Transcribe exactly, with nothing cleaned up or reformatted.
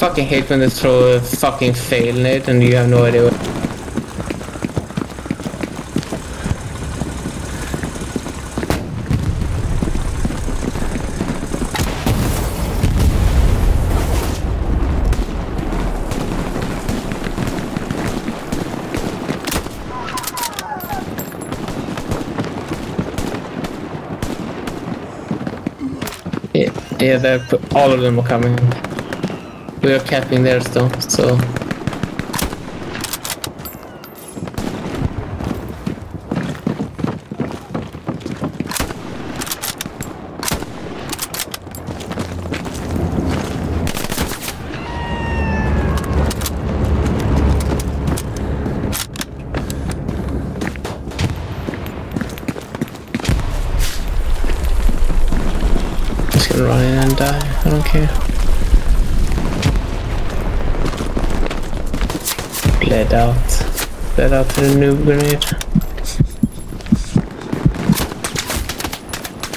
fucking hate when they throw a fucking fail nade and you have no idea what. Yeah, they're, all of them are coming. We are capping theirs though, so... run in and die, I don't care. Bled out. Bled out to the noob grenade.